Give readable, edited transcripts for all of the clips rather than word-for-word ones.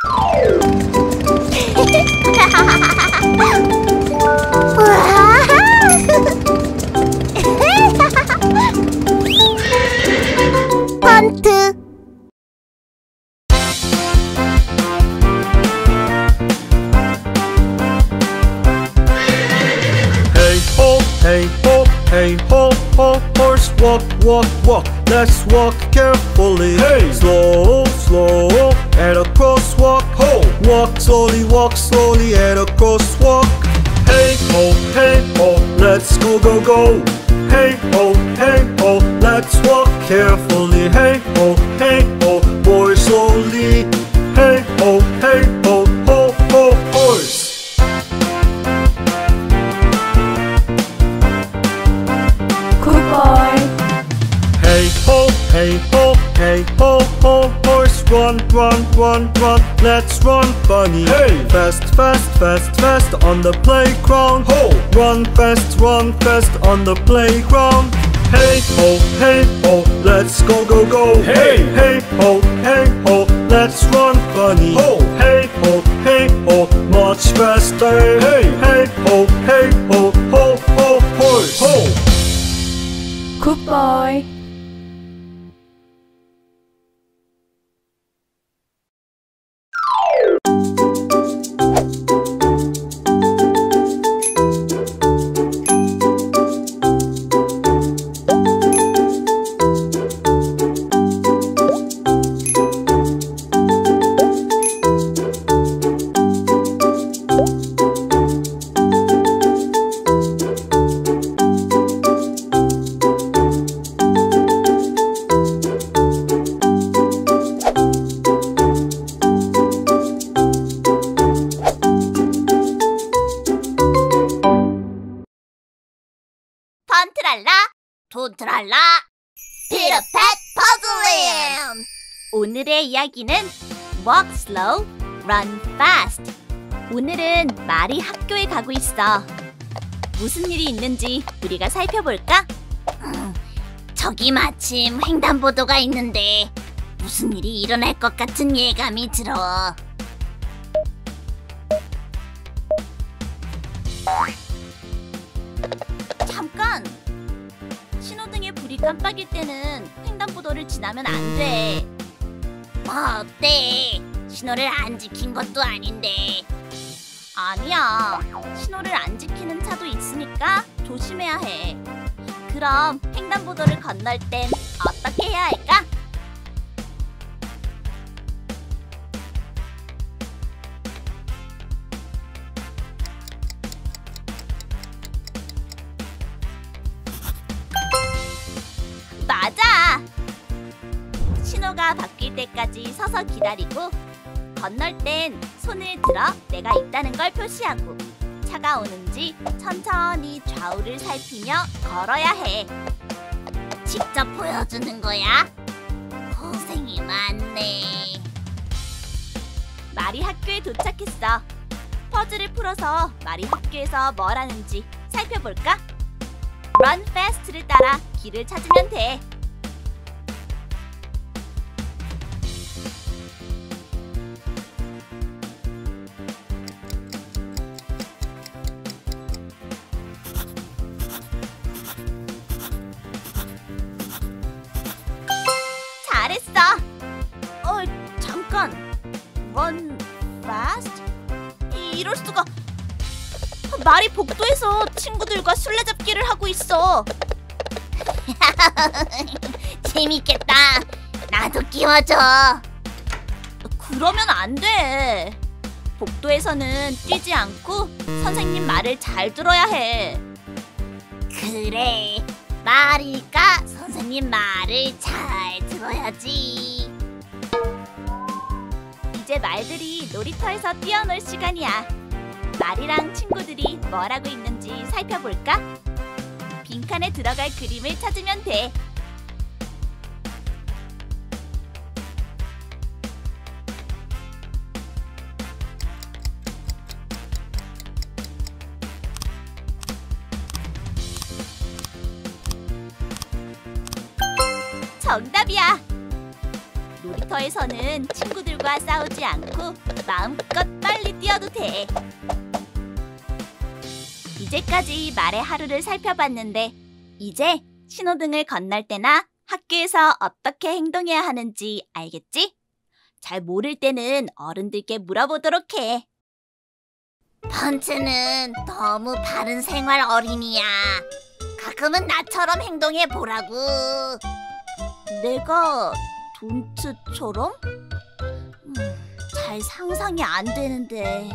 펀트. Hey ho, hey ho, ho, horse, walk, walk, walk. Let's walk carefully. Hey, slow, slow, at a crosswalk. Ho, walk slowly at a crosswalk. Hey ho, let's go, go, go. Hey ho, let's walk carefully. Hey ho, boy slowly. Hey ho, ho, ho, horse. Hey ho, ho, horse, run, run, run, run. Let's run, bunny. Hey, fast, fast, fast, fast on the playground. Ho, run fast on the playground. Hey ho, let's go, go, go. Hey ho, let's run, bunny. Ho, hey ho, much faster. Hey ho, ho, ho, horse. Ho. Good boy. 펀트랄라 돈트랄라 피터팻 퍼즐랜드. 오늘의 이야기는 Walk slow, run fast. 오늘은 말이 학교에 가고 있어. 무슨 일이 있는지 우리가 살펴볼까? 저기 마침 횡단보도가 있는데 무슨 일이 일어날 것 같은 예감이 들어. 잠깐! 신호등에 불이 깜빡일 때는 횡단보도를 지나면 안 돼. 뭐 어때? 신호를 안 지킨 것도 아닌데. 아니야. 신호를 안 지키는 차도 있으니까 조심해야 해. 그럼 횡단보도를 건널 땐 어떻게 해야 할까? 맞아! 신호가 바뀔 때까지 서서 기다리고, 건널 땐 손을 들어 내가 있다는 걸 표시하고, 차가 오는지 천천히 좌우를 살피며 걸어야 해. 직접 보여주는 거야? 고생이 많네. 말이 학교에 도착했어. 퍼즐을 풀어서 말이 학교에서 뭘 하는지 살펴볼까? Run fast를 따라 길을 찾으면 돼. 잘했어. 잠깐. Run fast? 이럴 수가. 말이 복도에서 친구들과 술래잡기를 하고 있어. 재밌겠다. 나도 끼워줘. 그러면 안 돼. 복도에서는 뛰지 않고 선생님 말을 잘 들어야 해. 그래. 말이니까 선생님 말을 잘 들어야지. 이제 말들이 놀이터에서 뛰어놀 시간이야. 말이랑 친구들이 뭘 하고 있는지 살펴볼까? 빈칸에 들어갈 그림을 찾으면 돼. 정답이야. 놀이터에서는 친구들과 싸우지 않고 마음껏 빨리 뛰어도 돼. 이제까지 말의 하루를 살펴봤는데 이제 신호등을 건널 때나 학교에서 어떻게 행동해야 하는지 알겠지? 잘 모를 때는 어른들께 물어보도록 해. 펀츠는 너무 바른 생활 어린이야. 가끔은 나처럼 행동해 보라고. 내가 돈트처럼? 잘 상상이 안 되는데.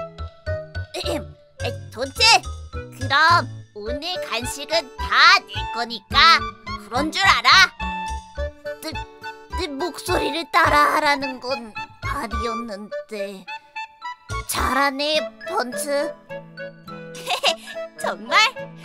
돈트, 그럼 오늘 간식은 다 내 거니까 그런 줄 알아? 내 목소리를 따라하라는 건 아니었는데. 잘하네, 펀츠. 정말?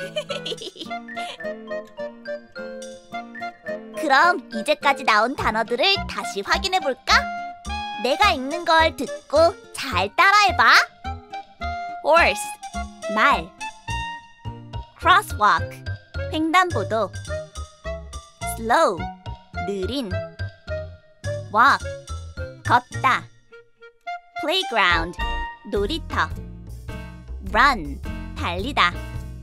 그럼 이제까지 나온 단어들을 다시 확인해볼까? 내가 읽는 걸 듣고 잘 따라해봐. horse, 말. crosswalk, 횡단보도. slow, 느린. walk, 걷다. playground, 놀이터. run, 달리다.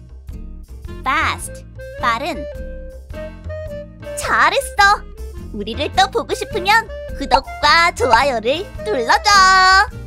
fast, 빠른. 잘했어! 우리를 또 보고 싶으면 구독과 좋아요를 눌러줘!